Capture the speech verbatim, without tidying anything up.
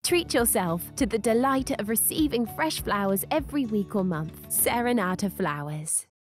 Treat yourself to the delight of receiving fresh flowers every week or month. Serenata Flowers.